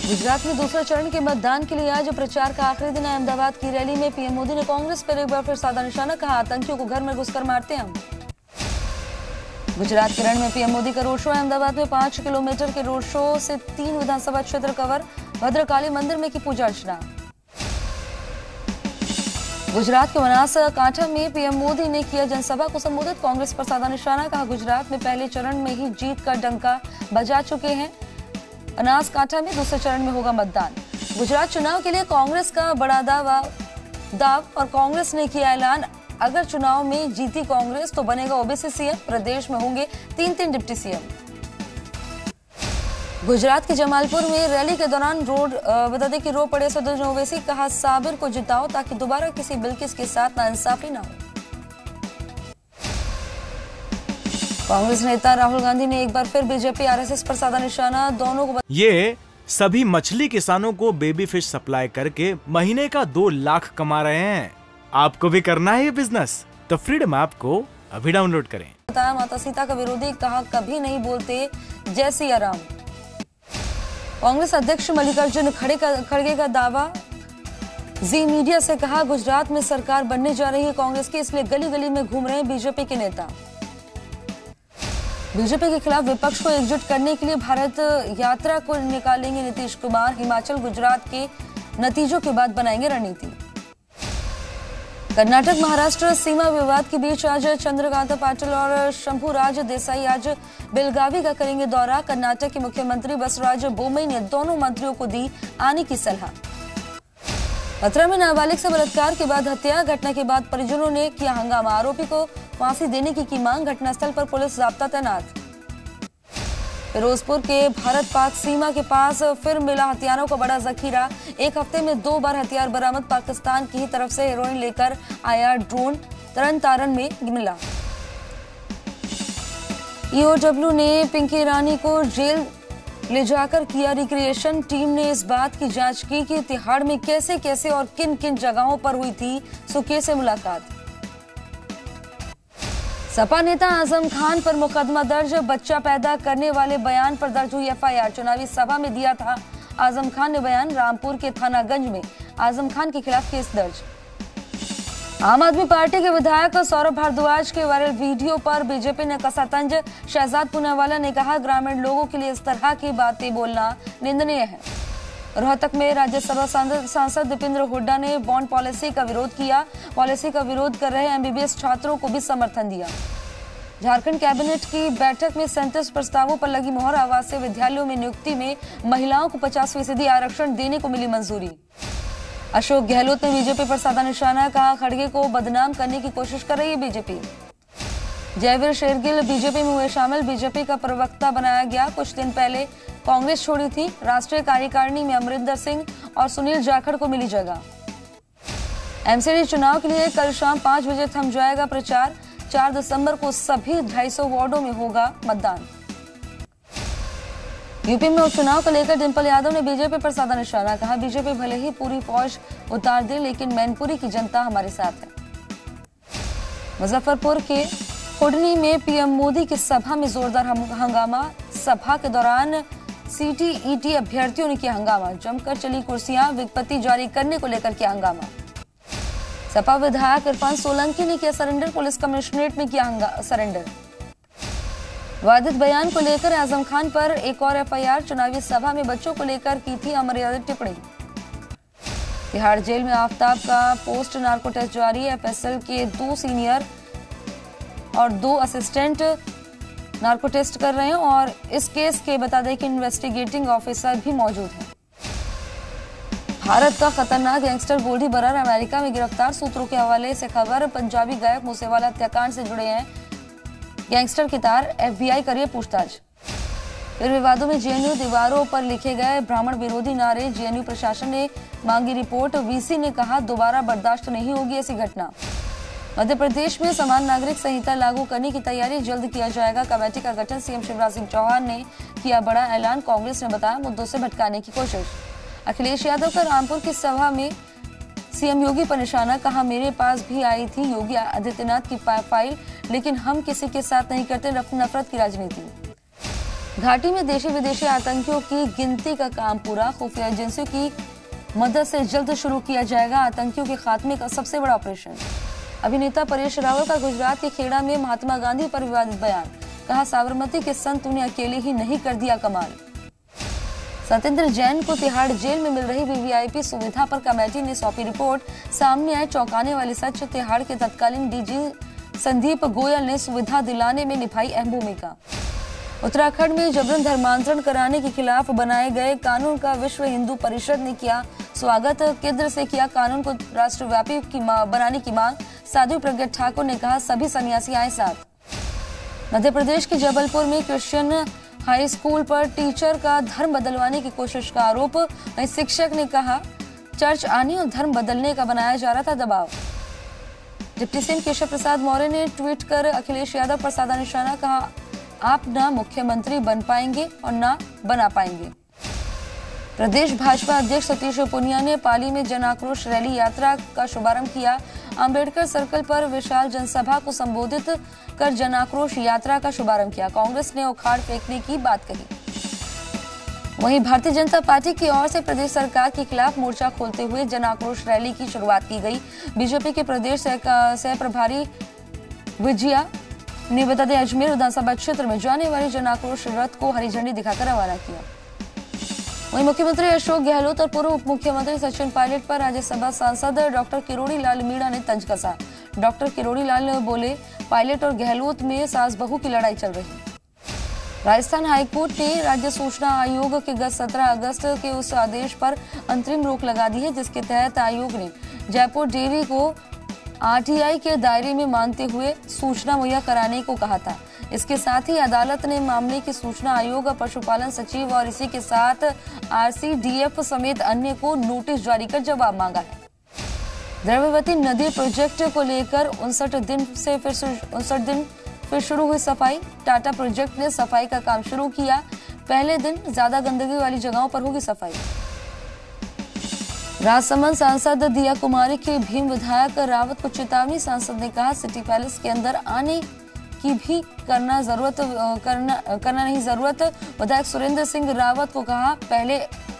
गुजरात में दूसरे चरण के मतदान के लिए आज प्रचार का आखिरी दिन है। अहमदाबाद की रैली में पीएम मोदी ने कांग्रेस पर एक बार फिर साधा निशाना, कहा आतंकियों को घर में घुसकर मारते हैं हम। गुजरात के रण में पीएम मोदी का रोड शो। अहमदाबाद में 5 किलोमीटर के रोड शो से 3 विधानसभा क्षेत्र कवर। भद्रकाली मंदिर में की पूजा अर्चना। गुजरात के बनासकांठा में पीएम मोदी ने किया जनसभा को संबोधित, कांग्रेस पर साधा निशाना, कहा गुजरात में पहले चरण में ही जीत का डंका बजा चुके हैं। बनासकांठा में दूसरे चरण में होगा मतदान। गुजरात चुनाव के लिए कांग्रेस का बड़ा दाव और कांग्रेस ने किया ऐलान, अगर चुनाव में जीती कांग्रेस तो बनेगा ओबीसी सीएम। प्रदेश में होंगे 3 डिप्टी सीएम। गुजरात के जमालपुर में रैली के दौरान बता दें कि रो पड़े सदुद्दीन ओवैसी, कहा साबिर को जिताओ ताकि दोबारा किसी बिल्किस के साथ नाइंसाफी ना हो। कांग्रेस नेता राहुल गांधी ने एक बार फिर बीजेपी आरएसएस पर साधा निशाना, दोनों को ये सभी मछली किसानों को बेबी फिश सप्लाई करके महीने का 2 लाख कमा रहे हैं। आपको भी करना है ये बिजनेस तो फ्रीडम ऐप को अभी डाउनलोड करें। बताया माता सीता का विरोधी, कहा कभी नहीं बोलते जय सिया राम। कांग्रेस अध्यक्ष मल्लिकार्जुन खड़गे का दावा, जी मीडिया से कहा गुजरात में सरकार बनने जा रही है कांग्रेस की, इसलिए गली गली में घूम रहे हैं बीजेपी के नेता। बीजेपी के खिलाफ विपक्ष को एकजुट करने के लिए भारत यात्रा को निकालेंगे नीतीश कुमार। हिमाचल गुजरात के नतीजों के बाद बनाएंगे रणनीति। कर्नाटक महाराष्ट्र सीमा विवाद के बीच आज चंद्रकांत पाटिल और शंभुराज देसाई आज बेलगावी का करेंगे दौरा। कर्नाटक के मुख्यमंत्री बसवराज बोम्मई ने दोनों मंत्रियों को दी आने की सलाह। मथुरा में नाबालिग से बलात्कार के बाद हत्या, घटना के बाद परिजनों ने किया हंगामा, आरोपी को फांसी देने की मांग। घटनास्थल पर पुलिस जाब्ता तैनात। फिरोजपुर के भारत पाक सीमा के पास फिर मिला हथियारों का बड़ा जखीरा, एक हफ्ते में 2 बार हथियार बरामद। पाकिस्तान की तरफ से हेरोइन लेकर आया ड्रोन तरन तारन में मिला। ईओडब्ल्यू ने पिंकी ईरानी को जेल ले जाकर किया रिक्रिएशन। टीम ने इस बात की जांच की कि तिहाड़ में कैसे कैसे और किन किन जगहों पर हुई थी सुके से मुलाकात। सपा नेता आजम खान पर मुकदमा दर्ज, बच्चा पैदा करने वाले बयान पर दर्ज हुई एफआईआर। चुनावी सभा में दिया था आजम खान ने बयान, रामपुर के थानागंज में आजम खान के खिलाफ केस दर्ज। आम आदमी पार्टी के विधायक सौरभ भारद्वाज के वायरल वीडियो पर बीजेपी ने कसा तंज। शहजाद पूनावाला ने कहा ग्रामीण लोगों के लिए इस तरह की बातें बोलना निंदनीय है। रोहतक में राज्यसभा सांसद दीपेंद्र हुड्डा ने बॉन्ड पॉलिसी का विरोध किया। पॉलिसी का विरोध कर रहे एमबीबीएस छात्रों को भी समर्थन दिया। झारखंड कैबिनेट की बैठक में 37 प्रस्तावों पर लगी मोहर। आवासीय विद्यालयों में नियुक्ति में महिलाओं को 50% आरक्षण देने को मिली मंजूरी। अशोक गहलोत ने बीजेपी पर साधा निशाना, कहा खड़गे को बदनाम करने की कोशिश कर रही है बीजेपी। जयवीर शेरगिल बीजेपी में हुए शामिल, बीजेपी का प्रवक्ता बनाया गया। कुछ दिन पहले कांग्रेस छोड़ी थी। राष्ट्रीय कार्यकारिणी में अमरिंदर सिंह और सुनील जाखड़ को मिली जगह। एमसीडी चुनाव के लिए कल शाम 5 बजे थम जाएगा प्रचार। 4 दिसंबर को सभी 250 वार्डों में होगा मतदान। यूपी में उपचुनाव को लेकर डिंपल यादव ने बीजेपी पर साधा निशाना, कहा बीजेपी भले ही पूरी फौज उतार दे लेकिन मैनपुरी की जनता हमारे साथ है। मुजफ्फरपुर के खुडनी में पीएम मोदी की सभा में जोरदार हंगामा। सभा के दौरान सीटीईटी अभ्यर्थियों ने किया हंगामा, जमकर चली कुर्सियां, विज्ञप्ति जारी करने को लेकर किया हंगामा। सपा विधायक इरफान सोलंकी ने किया सरेंडर, पुलिस कमिश्नरेट में किया सरेंडर। वादित बयान को लेकर आजम खान पर एक और एफआईआर। चुनावी सभा में बच्चों को लेकर की थी अमर्यादित टिप्पणी। तिहाड़ जेल में आफ्ताब का पोस्ट नार्को टेस्ट जारी है। एफएसएल के 2 सीनियर और 2 असिस्टेंट नार्को टेस्ट कर रहे हैं और इस केस के बता दें कि इन्वेस्टिगेटिंग ऑफिसर भी मौजूद है। भारत का खतरनाक गैंगस्टर गोल्डी बरार अमेरिका में गिरफ्तार। सूत्रों के हवाले से खबर, पंजाबी गायक मूसेवाला हत्याकांड से जुड़े हैं गैंगस्टर के तार, एफबीआई करिए पूछताछ। फिर विवादों में जेएनयू, दीवारों पर लिखे गए ब्राह्मण विरोधी नारे। जेएनयू प्रशासन ने मांगी रिपोर्ट। वीसी ने कहा दोबारा बर्दाश्त नहीं होगी ऐसी घटना। मध्य प्रदेश में समान नागरिक संहिता लागू करने की तैयारी, जल्द किया जाएगा कमेटी का गठन। सीएम शिवराज सिंह चौहान ने किया बड़ा ऐलान, कांग्रेस ने बताया मुद्दों से भटकाने की कोशिश। अखिलेश यादव का रामपुर की सभा में सीएम योगी पर निशाना, कहा मेरे पास भी आई थी योगी आदित्यनाथ की फाइल, लेकिन हम किसी के साथ नहीं करते नफरत की राजनीति। घाटी में देशी विदेशी आतंकियों की गिनती का काम पूरा, खुफिया एजेंसियों की मदद से जल्द शुरू किया जाएगा आतंकियों के खात्मे का सबसे बड़ा ऑपरेशन। अभिनेता परेश रावल का गुजरात के खेड़ा में महात्मा गांधी पर विवादित बयान, कहा साबरमती के संत उन्हें अकेले ही नहीं कर दिया कमाल। सत्येंद्र जैन को तिहाड़ जेल में मिल रही वीवीआईपी सुविधा पर कमेटी ने सौंपी रिपोर्ट, सामने आए चौंकाने वाली सच, तिहाड़ के तत्कालीन डीजी संदीप गोयल ने सुविधा दिलाने में निभाई अहम भूमिका। उत्तराखंड में जबरन धर्मांतरण कराने के खिलाफ बनाए गए कानून का विश्व हिंदू परिषद ने किया स्वागत, केंद्र से किया कानून को राष्ट्रव्यापी बनाने की मांग। साध्वी प्रज्ञा ठाकुर ने कहा सभी सन्यासी आए साथ। मध्य प्रदेश के जबलपुर में क्रिश्चियन हाई स्कूल पर टीचर का धर्म बदलवाने की कोशिश का आरोप, वहीं शिक्षक ने कहा चर्च आने और धर्म बदलने का बनाया जा रहा था दबाव। डिप्टी सीएम केशव प्रसाद मौर्य ने ट्वीट कर अखिलेश यादव पर साधा निशाना, कहा आप ना मुख्यमंत्री बन पाएंगे और ना बना पाएंगे। प्रदेश भाजपा अध्यक्ष सतीश पूनिया ने पाली में जन आक्रोश रैली यात्रा का शुभारंभ किया। अंबेडकर सर्कल पर विशाल जनसभा को संबोधित कर जन आक्रोश यात्रा का शुभारंभ किया। कांग्रेस ने उखाड़ फेंकने की बात कही। वहीं भारतीय जनता पार्टी की ओर से प्रदेश सरकार के खिलाफ मोर्चा खोलते हुए जन आक्रोश रैली की शुरुआत की गई। बीजेपी के प्रदेश सह प्रभारी विजया ने बता दें अजमेर विधानसभा क्षेत्र में जाने वाले जन आक्रोश रथ को हरी झंडी दिखाकर रवाना किया। वहीं मुख्यमंत्री अशोक गहलोत और पूर्व उप मुख्यमंत्री सचिन पायलट पर राज्यसभा सांसद डॉक्टर किरोड़ी लाल मीणा ने तंज कसा। डॉक्टर किरोड़ी लाल बोले पायलट और गहलोत में सास बहू की लड़ाई चल रही। राजस्थान हाईकोर्ट ने राज्य सूचना आयोग के गत 17 अगस्त के उस आदेश पर अंतरिम रोक लगा दी है जिसके तहत आयोग ने जयपुर डेयरी को आरटीआई के दायरे में मानते हुए सूचना मुहैया कराने को कहा था। इसके साथ ही अदालत ने मामले की सूचना आयोग, पशुपालन सचिव और इसी के साथ आरसीडीएफ समेत अन्य को नोटिस जारी कर जवाब मांगा है। द्रव्यवती नदी प्रोजेक्ट को लेकर 59 दिन फिर शुरू हुई सफाई। टाटा प्रोजेक्ट ने सफाई का काम शुरू किया। पहले दिन ज्यादा गंदगी वाली जगहों पर होगी सफाई। राजसमंद सांसद दिया कुमारी के भीम विधायक रावत को चेतावनी। सांसद ने कहा सिटी पैलेस के अंदर आने की भी करना नहीं जरूरत। विधायक सुरेंद्र सिंह रावत को कहा पहले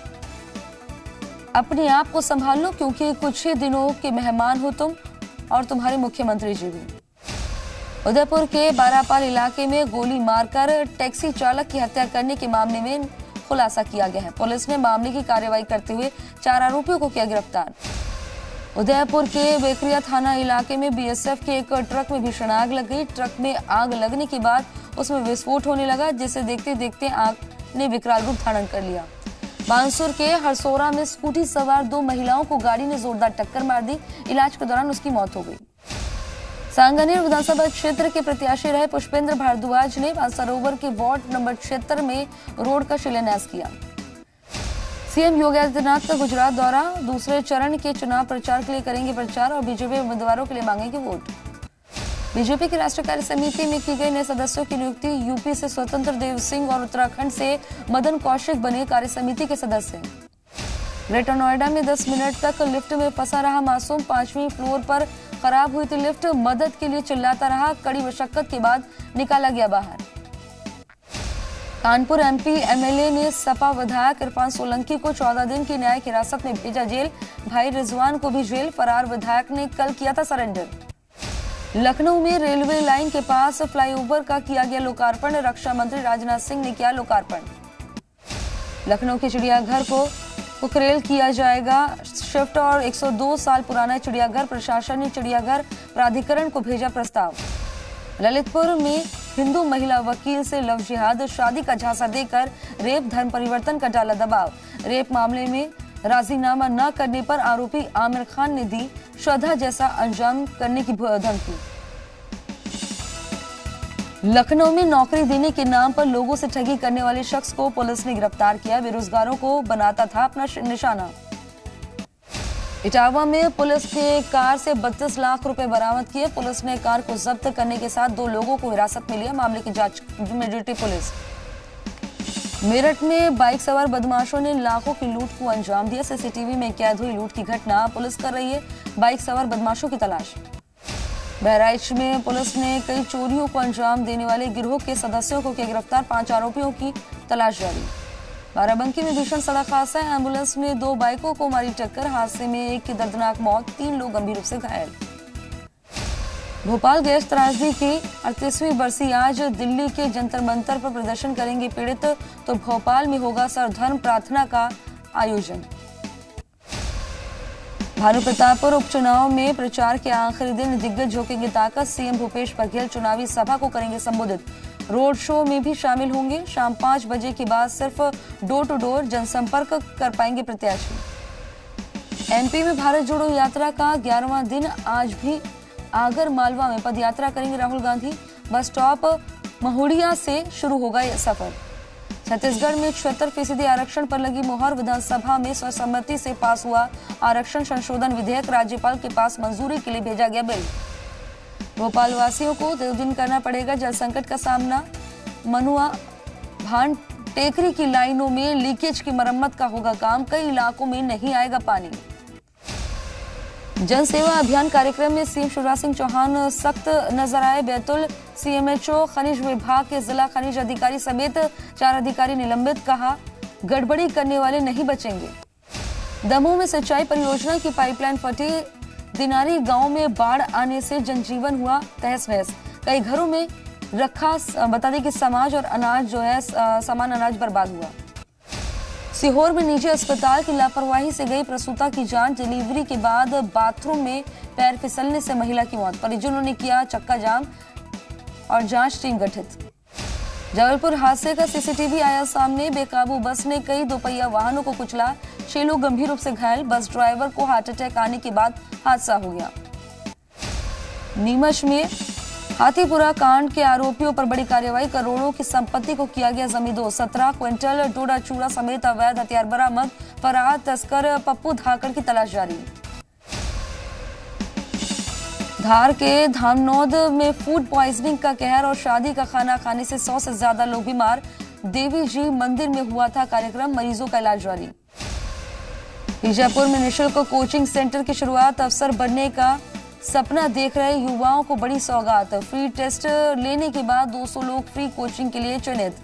अपने आप को संभाल लो क्योंकि कुछ ही दिनों के मेहमान हो तुम और तुम्हारे मुख्यमंत्री जी भी। उदयपुर के बारापाल इलाके में गोली मारकर टैक्सी चालक की हत्या करने के मामले में खुलासा किया गया है। पुलिस ने मामले की कार्रवाई करते हुए 4 आरोपियों को किया गिरफ्तार। उदयपुर के बेकरिया थाना इलाके में बीएसएफ के एक ट्रक में भीषण आग लग गई। ट्रक में आग लगने के बाद उसमें विस्फोट होने लगा जिसे देखते देखते आग ने विकराल रूप धारण कर लिया। बांसुर के हरसोरा में स्कूटी सवार 2 महिलाओं को गाड़ी ने जोरदार टक्कर मार दी। इलाज के दौरान उसकी मौत हो गई। सांगानेर विधानसभा क्षेत्र के प्रत्याशी रहे पुष्पेंद्र भारद्वाज ने मानसरोवर के वार्ड नंबर 76 में रोड का शिलान्यास किया। सीएम योगी आदित्यनाथ का गुजरात दौरा, दूसरे चरण के चुनाव प्रचार के लिए करेंगे प्रचार और बीजेपी उम्मीदवारों के लिए मांगेंगे वोट। बीजेपी की राष्ट्रीय कार्य समिति में की गई नए सदस्यों की नियुक्ति। यूपी से स्वतंत्र देव सिंह और उत्तराखंड से मदन कौशिक बने कार्य समिति के सदस्य। ग्रेटर नोएडा में 10 मिनट तक लिफ्ट में फंसा रहा मासूम, 5वीं फ्लोर पर खराब हुई थी लिफ्ट, मदद के लिए चिल्लाता रहा, कड़ी मशक्कत के बाद निकाला गया बाहर। कानपुर एमपी एमएलए ने सपा विधायक इरफान सोलंकी को 14 दिन की न्यायिक हिरासत में भेजा जेल। भाई रिजवान को भी जेल। फरार विधायक ने कल किया था सरेंडर। लखनऊ में रेलवे लाइन के पास फ्लाईओवर का किया गया लोकार्पण। रक्षा मंत्री राजनाथ सिंह ने किया लोकार्पण। लखनऊ के चिड़ियाघर को कुकरेल किया जाएगा शिफ्ट और 102 साल पुराना चिड़ियाघर। प्रशासन ने चिड़ियाघर प्राधिकरण को भेजा प्रस्ताव। ललितपुर में हिंदू महिला वकील से लव जिहाद, शादी का झांसा देकर रेप, धर्म परिवर्तन का डाला दबाव। रेप मामले में राजीनामा न करने पर आरोपी आमिर खान ने दी श्रद्धा जैसा अंजाम करने की धमकी। लखनऊ में नौकरी देने के नाम पर लोगों से ठगी करने वाले शख्स को पुलिस ने गिरफ्तार किया। बेरोजगारों को बनाता था अपना निशाना। इटावा में पुलिस ने कार से 32 लाख रुपए बरामद किए। पुलिस ने कार को जब्त करने के साथ 2 लोगों को हिरासत में लिया। मामले की जांच में जुटी पुलिस। मेरठ में बाइक सवार बदमाशों ने लाखों की लूट को अंजाम दिया। सीसीटीवी में कैद हुई लूट की घटना। पुलिस कर रही है बाइक सवार बदमाशों की तलाश। बहराइच में पुलिस ने कई चोरियों को अंजाम देने वाले गिरोह के सदस्यों को किया गिरफ्तार, 5 आरोपियों की तलाश जारी। बाराबंकी में भीषण सड़क हादसा, एम्बुलेंस ने 2 बाइकों को मारी टक्कर, हादसे में एक की दर्दनाक मौत, 3 लोग गंभीर रूप से घायल। भोपाल गैस त्रासदी की 38वीं बरसी आज दिल्ली के जंतर मंतर पर प्रदर्शन करेंगे पीड़ित, तो भोपाल में होगा सर्वधर्म प्रार्थना का आयोजन। भानु प्रतापपुर उपचुनाव में प्रचार के आखिरी दिन दिग्गज झोंकेंगे ताकत, सीएम भूपेश बघेल चुनावी सभा को करेंगे संबोधित, रोड शो में भी शामिल होंगे। शाम 5 बजे के बाद सिर्फ डोर टू डोर जनसंपर्क कर पाएंगे प्रत्याशी। एमपी में भारत जोड़ो यात्रा का 11वां दिन, आज भी आगर मालवा में पदयात्रा करेंगे राहुल गांधी। बस स्टॉप महुड़िया से शुरू होगा यह सफर। छत्तीसगढ़ में 76% आरक्षण पर लगी मोहर, विधानसभा में सर्वसम्मति से पास हुआ आरक्षण संशोधन विधेयक, राज्यपाल के पास मंजूरी के लिए भेजा गया बिल। भोपाल वासियों को 2 दिन करना पड़ेगा जल संकट का सामना, मनुआ भान टेकरी की लाइनों में लीकेज की मरम्मत का होगा काम, कई इलाकों में नहीं आएगा पानी। जन सेवा अभियान कार्यक्रम में सीएम शिवराज सिंह चौहान सख्त नजर आए, बैतूल सीएमएचओ खनिज विभाग के जिला खनिज अधिकारी समेत 4 अधिकारी निलंबित, कहा गड़बड़ी करने वाले नहीं बचेंगे। दमोह में सिंचाई परियोजना की पाइपलाइन फटी, दिनारी गांव में बाढ़ आने से जनजीवन हुआ तहस नहस, कई घरों में रखा बता दें कि समाज और अनाज जो है सामान अनाज बर्बाद हुआ। सीहोर में निजी अस्पताल की लापरवाही से गई प्रसूता की जान, डिलीवरी के बाद बाथरूम में पैर फिसलने से महिला की मौत, परिजनों ने किया चक्का जाम और जांच टीम गठित। जबलपुर हादसे का सीसीटीवी आया सामने, बेकाबू बस ने कई दोपहिया वाहनों को कुचला, 6 लोग गंभीर रूप से घायल, बस ड्राइवर को हार्ट अटैक आने के बाद हादसा हो गया। नीमच में हाथीपुरा कांड के आरोपियों पर बड़ी कार्रवाई, करोड़ों की संपत्ति को किया गया जमींदोज, 17 क्विंटल डोडा चूड़ा समेत अवैध हथियार बरामद, फरार तस्कर पप्पू धाकड़ की तलाश जारी। धार के धामनोद में फूड पॉइजनिंग का कहर और शादी का खाना खाने से 100 से ज्यादा लोग बीमार, देवी जी मंदिर में हुआ था कार्यक्रम, मरीजों का इलाज जारी। बीजापुर में निःशुल्क कोचिंग सेंटर की शुरुआत, अफसर बनने का सपना देख रहे युवाओं को बड़ी सौगात, फ्री टेस्ट लेने के बाद 200 लोग फ्री कोचिंग के लिए चयनित।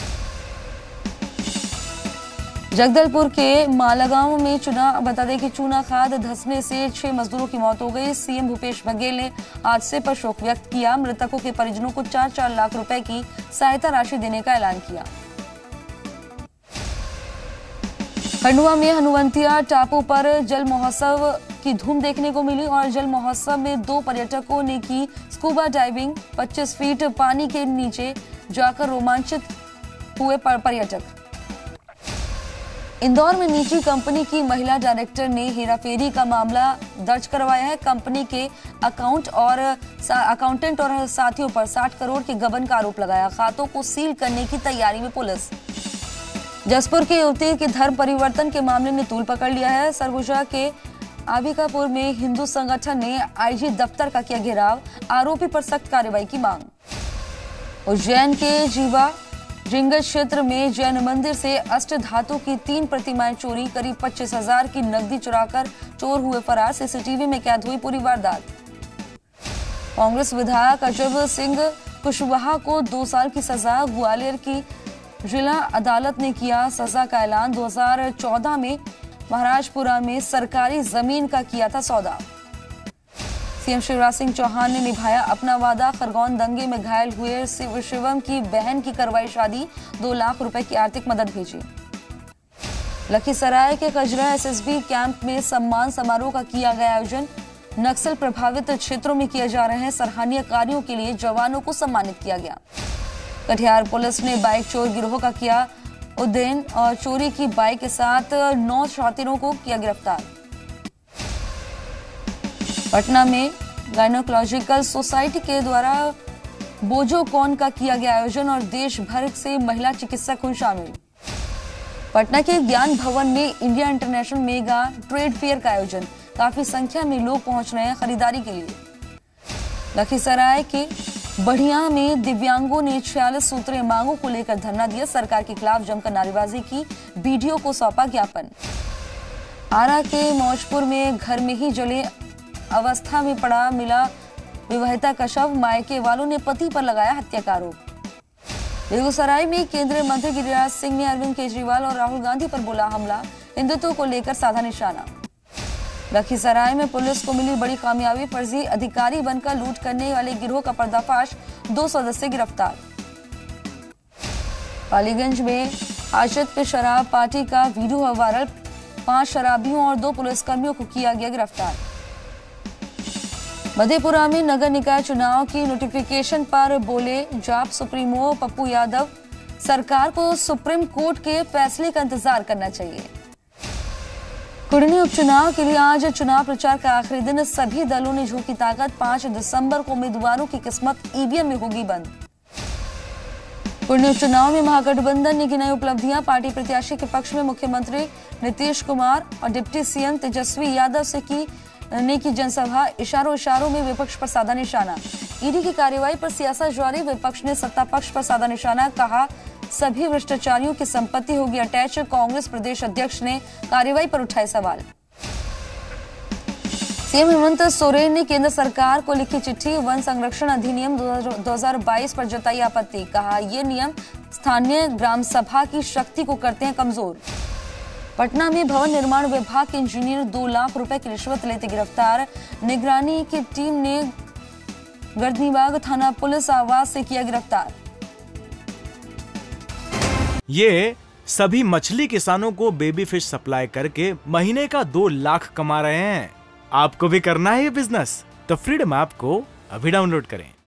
जगदलपुर के मालागांव में बता दें कि चूना खाद धंसने से 6 मजदूरों की मौत हो गई, सीएम भूपेश बघेल ने हादसे पर शोक व्यक्त किया, मृतकों के परिजनों को 4-4 लाख रुपए की सहायता राशि देने का ऐलान किया। खंडवा में हनुवंतिया टापू पर जल महोत्सव की धूम देखने को मिली और जल महोत्सव में 2 पर्यटकों ने की स्कूबा डाइविंग, 25 फीट पानी के नीचे जाकर रोमांचित हुए पर्यटक। इंदौर में निजी कंपनी की महिला डायरेक्टर ने हेराफेरी का मामला दर्ज करवाया है, कंपनी के अकाउंटेंट और साथियों पर 60 करोड़ के गबन का आरोप लगाया, खातों को सील करने की तैयारी में पुलिस। जसपुर के युवती के धर्म परिवर्तन के मामले ने तूल पकड़ लिया है, सरगुजा के आबिकापुर में हिंदू संगठन ने आईजी दफ्तर का किया घेराव, आरोपी पर सख्त कार्रवाई की मांग। उज्जैन के जीवा रिंगत क्षेत्र में जैन मंदिर से अष्ट धातु की 3 प्रतिमाएं चोरी, करीब 25,000 की नकदी चुराकर चोर हुए फरार, सीसीटीवी में कैद हुई पूरी वारदात। कांग्रेस विधायक अजब सिंह कुशवाहा को 2 साल की सजा, ग्वालियर की जिला अदालत ने किया सजा का ऐलान, 2014 में महाराजपुरा में सरकारी जमीन का किया था सौदा। सीएम शिवराज सिंह चौहान ने निभाया अपना वादा, खरगोन दंगे में घायल हुए शिवम की बहन की करवाई शादी, 2 लाख रुपए की आर्थिक मदद भेजी। लखीसराय के कजरा एसएसबी कैंप में सम्मान समारोह का किया गया आयोजन, नक्सल प्रभावित क्षेत्रों में किए जा रहे हैं सराहनीय कार्यों के लिए जवानों को सम्मानित किया गया। कटिहार पुलिस ने बाइक चोर गिरोह का किया उद्यन और चोरी की बाइक के साथ 9 शातिरों को किया गिरफ्तार। पटना में गायनोकोलॉजिकल सोसाइटी के द्वारा बोजोकॉन का किया गया आयोजन और देश भर से महिला चिकित्सक हुई शामिल। पटना के ज्ञान भवन में India international mega trade fair का आयोजन, काफी संख्या में लोग पहुंच रहे हैं खरीदारी के लिए। लखीसराय के बढ़िया में दिव्यांगों ने 46 सूत्रीय मांगों को लेकर धरना दिया, सरकार के खिलाफ जमकर नारेबाजी की, बीडीओ को सौंपा ज्ञापन। आरा के मौजपुर में घर में ही जले अवस्था में पड़ा मिला विवाहिता का शव, मायके वालों ने पति पर लगाया हत्या का आरोप। बेगूसराय में केंद्रीय मंत्री गिरिराज सिंह ने अरविंद केजरीवाल और राहुल गांधी पर बोला हमला, हिंदुत्व को लेकर साधा निशाना। लखीसराय में पुलिस को मिली बड़ी कामयाबी, फर्जी अधिकारी बनकर लूट करने वाले गिरोह का पर्दाफाश, 2 सदस्य गिरफ्तार। पालीगंज में आशित पे शराब पार्टी का वीडियो वायरल, 5 शराबियों और 2 पुलिसकर्मियों को किया गया गिरफ्तार। मधेपुरा में नगर निकाय चुनाव की नोटिफिकेशन पर बोले जाप सुप्रीमो पप्पू यादव, सरकार को सुप्रीम कोर्ट के फैसले का इंतजार करना चाहिए। कुड़नी उपचुनाव के लिए आज चुनाव प्रचार का आखिरी दिन, सभी दलों ने झोंकी ताकत, 5 दिसंबर को उम्मीदवारों की किस्मत ईवीएम में होगी बंद। कुड़नी उपचुनाव में महागठबंधन ने गिनाई उपलब्धियां, पार्टी प्रत्याशी के पक्ष में मुख्यमंत्री नीतीश कुमार और डिप्टी सीएम तेजस्वी यादव से की जनसभा, इशारों में विपक्ष पर साधा निशाना। ईडी की कार्रवाई पर सियासत जारी, विपक्ष ने सत्ता पक्ष पर साधा निशाना, कहा सभी भ्रष्टाचारियों की संपत्ति होगी अटैच। कांग्रेस प्रदेश अध्यक्ष ने कार्रवाई पर उठाए सवाल। सीएम हेमंत सोरेन ने केंद्र सरकार को लिखी चिट्ठी, वन संरक्षण अधिनियम 2022 पर जताई आपत्ति, कहा ये नियम स्थानीय ग्राम सभा की शक्ति को करते हैं कमजोर। पटना में भवन निर्माण विभाग के इंजीनियर 2 लाख रुपए की रिश्वत लेते गिरफ्तार, निगरानी की टीम ने गर्दनीबाग थाना पुलिस आवास से किया गिरफ्तार। ये सभी मछली किसानों को बेबी फिश सप्लाई करके महीने का 2 लाख कमा रहे हैं। आपको भी करना है ये बिजनेस? तो फ्रीडम ऐप को अभी डाउनलोड करें।